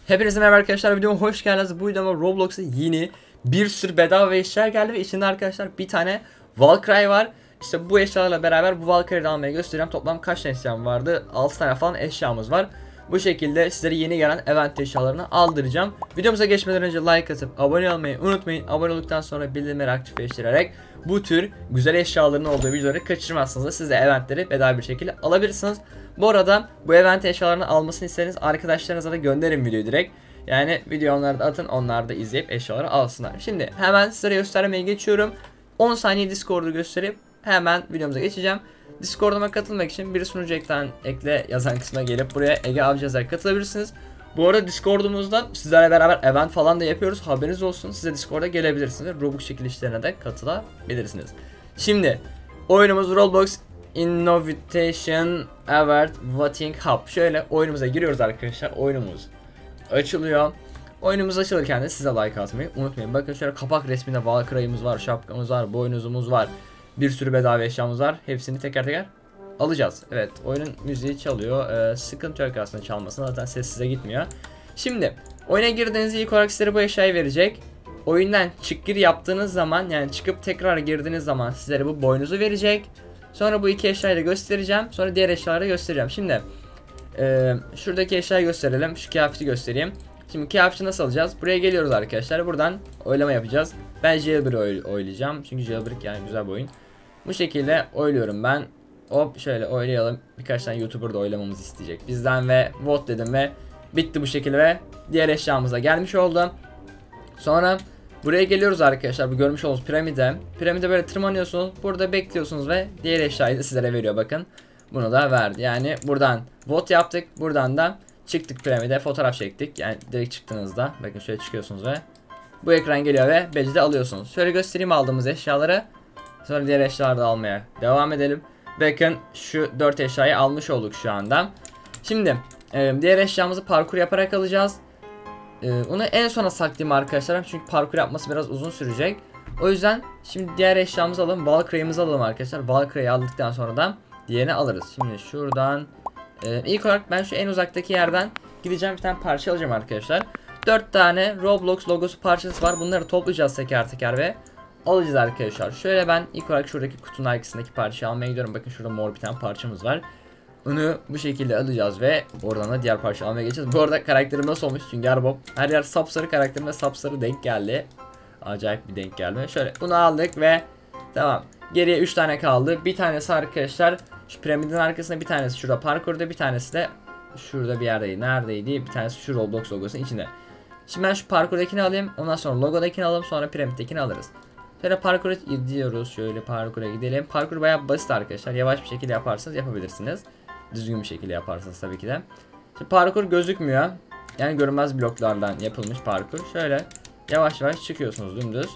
Hepinize merhaba arkadaşlar, videoma hoş geldiniz. Bu videoma Roblox'a yeni bir sürü bedava eşya geldi ve içinde arkadaşlar bir tane Valkyrie var. İşte bu eşyalarla beraber bu Valkyrie'yi almaya göstereceğim. Toplam kaç tane eşyam vardı? 6 tane falan eşyamız var. Bu şekilde sizlere yeni gelen event eşyalarını aldıracağım. Videomuza geçmeden önce like atıp abone olmayı unutmayın. Abone olduktan sonra bildirimleri aktifleştirerek bu tür güzel eşyaların olduğu videoları kaçırmazsınız. Siz de eventleri bedava bir şekilde alabilirsiniz. Bu arada bu event eşyalarını almasını isterseniz arkadaşlarınıza da gönderin videoyu direkt. Yani video onları da atın, onlar da izleyip eşyaları alsınlar. Şimdi hemen size göstermeye geçiyorum. 10 saniye Discord'u gösterip hemen videomuza geçeceğim. Discord'uma katılmak için bir sunucu ekle yazan kısmına gelip buraya Ege Avcı yazarak katılabilirsiniz. Bu arada Discord'umuzda sizlerle beraber event falan da yapıyoruz. Haberiniz olsun. Siz de Discord'a gelebilirsiniz. Robux çekilişlerine de katılabilirsiniz. Şimdi oyunumuz Roblox Innovation Award Voting Hub. Şöyle oyunumuza giriyoruz arkadaşlar. Oyunumuz açılıyor. Oyunumuz açılırken de size like atmayı unutmayın. Bakın şöyle kapak resminde Valkyrie'miz var, şapkamız var, boynuzumuz var. Bir sürü bedava eşyamız var. Hepsini teker teker alacağız. Evet, oyunun müziği çalıyor. Sıkıntı yok aslında çalmasına. Zaten ses size gitmiyor. Şimdi oyuna girdiğinizde ilk olarak sizlere bu eşyayı verecek. Oyundan çık gir yaptığınız zaman, yani çıkıp tekrar girdiğiniz zaman sizlere bu boynuzu verecek. Sonra bu iki eşyayı da göstereceğim. Sonra diğer eşyaları da göstereceğim. Şimdi şuradaki eşyayı gösterelim. Şu kıyafeti göstereyim. Şimdi kıyafeti nasıl alacağız? Buraya geliyoruz arkadaşlar. Buradan oylama yapacağız. Ben Jailbreak'i oylayacağım. Çünkü Jailbreak yani güzel bir oyun. Bu şekilde oyluyorum ben. Hop şöyle oylayalım. Birkaç tane YouTuber da oylamamızı isteyecek bizden ve vote dedim ve bitti bu şekilde ve diğer eşyamız da gelmiş oldu. Sonra buraya geliyoruz arkadaşlar. Bu görmüş olduğunuz piramide. Piramide böyle tırmanıyorsunuz. Burada bekliyorsunuz ve diğer eşyayı da sizlere veriyor bakın. Bunu da verdi. Yani buradan vote yaptık. Buradan da çıktık piramide. Fotoğraf çektik. Yani direkt çıktığınızda bakın şöyle çıkıyorsunuz ve bu ekran geliyor ve badge'i de alıyorsunuz. Şöyle göstereyim aldığımız eşyaları. Sonra diğer eşyaları da almaya devam edelim. Bakın şu 4 eşyayı almış olduk şu anda. Şimdi diğer eşyamızı parkur yaparak alacağız. Onu en sona saklayayım arkadaşlar. Çünkü parkur yapması biraz uzun sürecek. O yüzden şimdi diğer eşyamızı alalım. Valkyrie'mizi alalım arkadaşlar. Valkyrie'yi aldıktan sonra da diğerini alırız. Şimdi şuradan ilk olarak ben şu en uzaktaki yerden gideceğim, bir tane parça alacağım arkadaşlar. 4 tane Roblox logosu parçası var. Bunları toplayacağız teker teker ve alacağız arkadaşlar. Şöyle ben ilk olarak şuradaki kutunun arkasındaki parçayı almaya gidiyorum. Bakın şurada mor bir tane parçamız var. Onu bu şekilde alacağız ve oradan da diğer parça almaya geçeceğiz. Bu arada karakterim nasıl olmuş? Sünger Bob. Her yer sapsarı, karakterime sapsarı denk geldi. Acayip bir denk geldi. Şöyle bunu aldık ve tamam. Geriye 3 tane kaldı. Bir tanesi arkadaşlar şu piramidin arkasında, bir tanesi şurada parkurda, bir tanesi de şurada bir yerdeydi. Neredeydi? Bir tanesi şu Roblox logosunun içinde. Şimdi ben şu parkurdakini alayım. Ondan sonra logodakini alalım. Sonra piramidtekini alırız. Şöyle parkura gidiyoruz. Şöyle parkura gidelim. Parkur bayağı basit arkadaşlar. Yavaş bir şekilde yaparsanız yapabilirsiniz. Düzgün bir şekilde yaparsanız tabii ki de. Şimdi parkur gözükmüyor. Yani görünmez bloklardan yapılmış parkur. Şöyle yavaş yavaş çıkıyorsunuz dümdüz.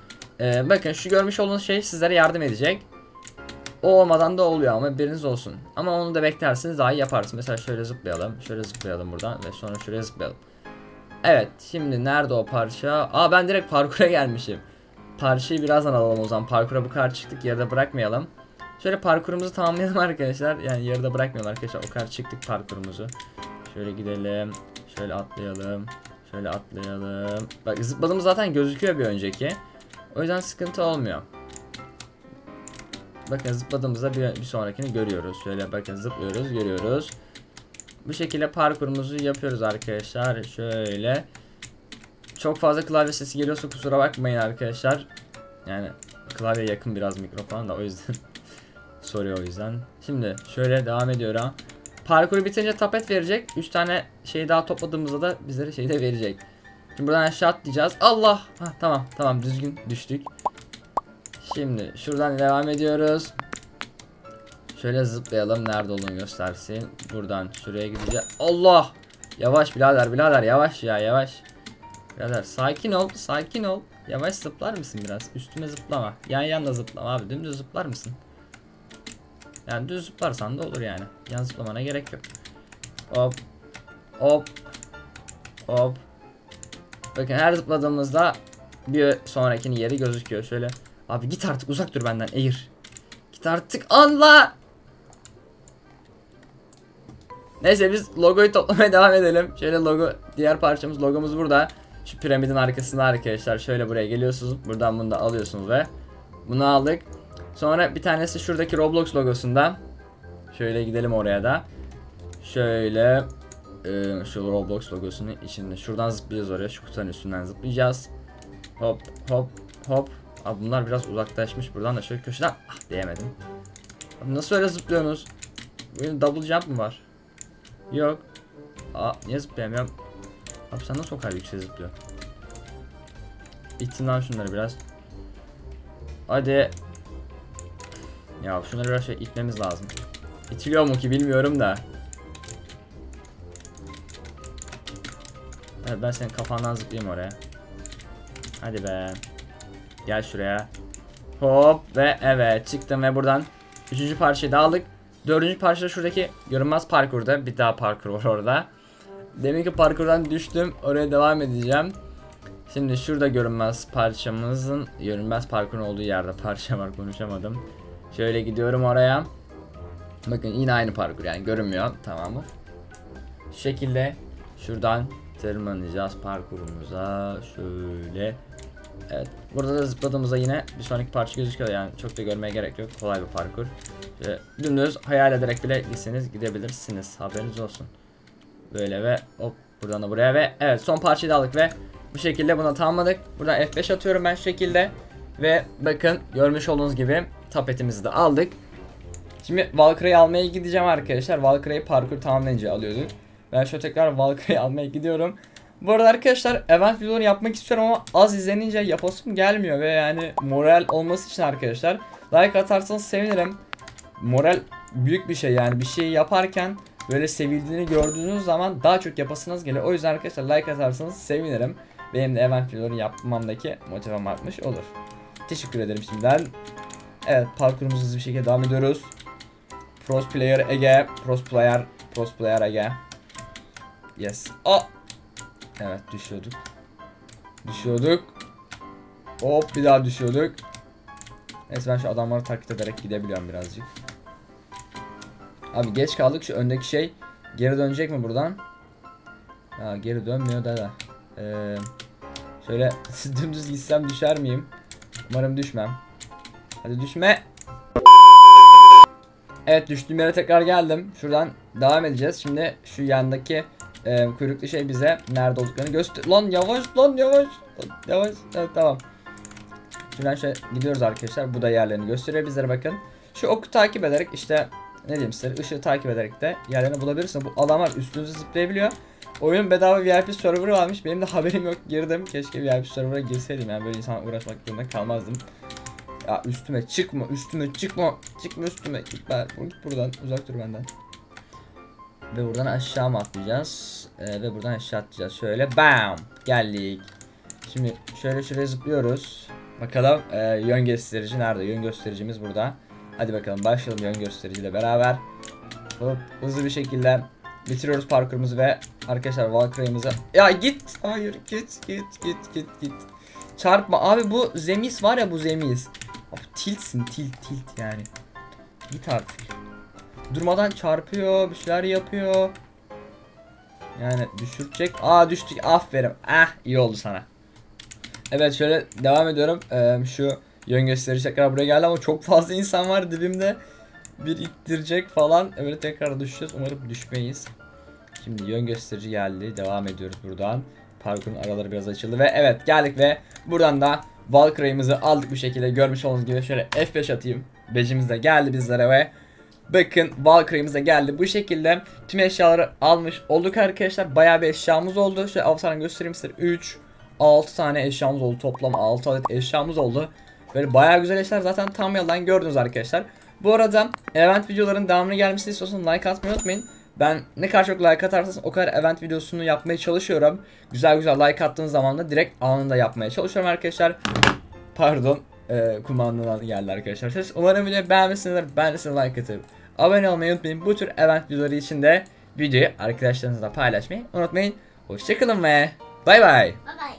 Bakın şu görmüş olduğunuz şey sizlere yardım edecek. O olmadan da oluyor ama biriniz olsun. Ama onu da beklerseniz daha iyi yaparsınız. Mesela şöyle zıplayalım. Şöyle zıplayalım buradan ve sonra şuraya zıplayalım. Evet, şimdi nerede o parça? Aa, ben direkt parkura gelmişim. Parçayı birazdan alalım o zaman. Parkura bu kadar çıktık, yarıda bırakmayalım. Şöyle parkurumuzu tamamlayalım arkadaşlar. Yani yarıda bırakmayalım arkadaşlar. O kadar çıktık parkurumuzu. Şöyle gidelim. Şöyle atlayalım. Şöyle atlayalım. Bak zıpladığımız zaten gözüküyor bir önceki. O yüzden sıkıntı olmuyor. Bakın zıpladığımızda bir sonrakini görüyoruz. Şöyle bakın zıplıyoruz, görüyoruz. Bu şekilde parkurumuzu yapıyoruz arkadaşlar. Şöyle. Çok fazla klavye sesi geliyorsa kusura bakmayın arkadaşlar. Yani klavye yakın biraz mikrofona da o yüzden soruyor o yüzden. Şimdi şöyle devam ediyorum. Parkuru bitince tapet verecek. 3 tane şey daha topladığımızda da bizlere şey de verecek. Şimdi buradan aşağı atlayacağız. Allah! Hah, tamam düzgün düştük. Şimdi şuradan devam ediyoruz. Şöyle zıplayalım, nerede olduğunu göstersin. Buradan şuraya gideceğiz. Allah! Yavaş birader yavaş ya, yavaş. Birader sakin ol. Yavaş zıplar mısın biraz? Üstüme zıplama. Yan yana zıplama abi. Dümdüz zıplar mısın? Yani düz zıplarsan da olur yani. Yan zıplamana gerek yok. Hop. Hop. Hop. Bakın her zıpladığımızda bir sonrakinin yeri gözüküyor. Şöyle. Abi git artık, uzak dur benden. Eğir. Git artık. Allah. Neyse biz logoyu toplamaya devam edelim. Şöyle logo, diğer parçamız, logomuz burada. Şu piramidin arkasında arkadaşlar. Şöyle buraya geliyorsunuz. Buradan bunu da alıyorsunuz ve bunu aldık. Sonra bir tanesi şuradaki Roblox logosunda. Şöyle gidelim oraya da. Şöyle şu Roblox logosunun içinde. Şuradan zıplayacağız oraya. Şu kutunun üstünden zıplayacağız. Hop hop hop. Abi bunlar biraz uzaklaşmış. Buradan da şöyle köşeden diyemedim. Abi nasıl öyle zıplıyorsunuz? Böyle double jump mı var? Yok. Niye zıplayamıyorum? Abi sen nasıl o kadar yüksek zıplıyor? İttin lan şunları biraz. Hadi. Ya şunları biraz itmemiz lazım. İtiliyor mu ki bilmiyorum da. Evet, ben senin kafandan zıplayayım oraya. Hadi be. Gel şuraya. Hop ve evet çıktım ve buradan 3. parçayı da aldık. 4. parçada şuradaki görünmez parkurda. Bir daha parkur var orada. Demin ki parkurdan düştüm. Oraya devam edeceğim. Şimdi şurada görünmez parçamızın, görünmez parkurun olduğu yerde parça var, konuşamadım. Şöyle gidiyorum oraya. Bakın yine aynı parkur, yani görünmüyor, tamam mı? Şu şekilde şuradan tırmanacağız parkurumuza. Şöyle. Evet. Burada da zıpladığımızda yine bir sonraki parça gözüküyor, yani çok da görmeye gerek yok. Kolay bir parkur. Dümdüz hayal ederek bile gitseniz gidebilirsiniz. Haberiniz olsun. Böyle ve hop buradan da buraya ve evet son parçayı da aldık ve bu şekilde bunu tamamladık. Buradan F5 atıyorum ben şu şekilde. Ve bakın görmüş olduğunuz gibi tapetimizi de aldık. Şimdi Valkyrie'yi almaya gideceğim arkadaşlar. Valkyrie'yi parkur tamamlayınca alıyorduk. Ben şöyle tekrar Valkyrie'yi almaya gidiyorum. Bu arada arkadaşlar event videoları yapmak istiyorum ama az izlenince yapasım gelmiyor. Ve yani moral olması için arkadaşlar like atarsanız sevinirim. Moral büyük bir şey, yani bir şeyi yaparken böyle sevildiğini gördüğünüz zaman daha çok yapasınız geliyor. O yüzden arkadaşlar like atarsanız sevinirim. Benim de event videoları yapmamdaki motivem artmış olur. Teşekkür ederim şimdiden. Evet, parkurumuzu hızlı bir şekilde devam ediyoruz. Pros player Ege, pros player Ege. Yes. Evet, düşüyorduk. Hop, bir daha düşüyorduk. Neyse ben şu adamları taklit ederek gidebiliyorum birazcık. Abi geç kaldık, şu öndeki şey geri dönecek mi buradan? Ya geri dönmüyor da. Şöyle dümdüz gitsem düşer miyim? Umarım düşmem. Hadi düşme. Evet, düştüğüm yere tekrar geldim. Şuradan devam edeceğiz. Şimdi şu yandaki kuyruklu şey bize nerede olduklarını göster. Lan yavaş. Evet, tamam. Şuradan şöyle gidiyoruz arkadaşlar. Bu da yerlerini gösteriyor bizlere, bakın. Şu oku takip ederek işte ne diyeyim size, ışığı takip ederek de yerlerini bulabilirsiniz. Bu adamlar üstünüze zıplayabiliyor. Oyunun bedava VIP server'ı varmış. Benim de haberim yok, girdim. Keşke VIP server'a girseydim, yani böyle insanla uğraşmak zorunda kalmazdım. Ya üstüme çıkma. Çıkma üstüme. Git buradan, uzak dur benden. Ve buradan aşağı mı atlayacağız? Ve buradan aşağı atlayacağız. Şöyle bam! Geldik. Şimdi şöyle şuraya zıplıyoruz. Bakalım yön gösterici nerede? Yön göstericimiz burada. Hadi bakalım başlayalım yön göstericiyle beraber. Hop, hızlı bir şekilde bitiriyoruz parkurumuzu ve arkadaşlar Valkyrie'mize... Ya git! Hayır, git. Çarpma abi, bu Zemis var ya, bu Zemis. Abi tiltsin, tilt yani. Git artık. Durmadan çarpıyor, bir şeyler yapıyor. Yani düşürecek. Düştük, aferin. İyi oldu sana. Evet, şöyle devam ediyorum. Şu yön gösterici tekrar buraya geldi ama çok fazla insan var dibimde. Bir ittirecek falan. Evet, tekrar düşeceğiz. Umarım düşmeyiz. Şimdi yön gösterici geldi. Devam ediyoruz buradan. Parkurun araları biraz açıldı ve evet geldik ve buradan da Valkyrie'mizi aldık bu şekilde. Görmüş olduğunuz gibi şöyle F5 atayım. Becimiz de geldi bizlere ve bakın Valkyrie'miz de geldi. Bu şekilde tüm eşyaları almış olduk arkadaşlar. Bayağı bir eşyamız oldu. Şöyle avatarını göstereyim size. 6 tane eşyamız oldu. Toplam 6 adet eşyamız oldu. Böyle bayağı güzel eşyalar, zaten tam yalan gördünüz arkadaşlar. Bu arada event videoların devamını gelmesini istiyorsanız like atmayı unutmayın. Ben ne kadar çok like atarsanız o kadar event videosunu yapmaya çalışıyorum. Güzel like attığınız zaman da direkt anında yapmaya çalışıyorum arkadaşlar. Pardon, kumandadan geldi arkadaşlar ses. Umarım videoyu beğenmişsinizdir. Beğendiyseniz like atıp abone olmayı unutmayın. Bu tür event videoları için de videoyu arkadaşlarınızla paylaşmayı unutmayın. Hoşçakalın ve bay bay.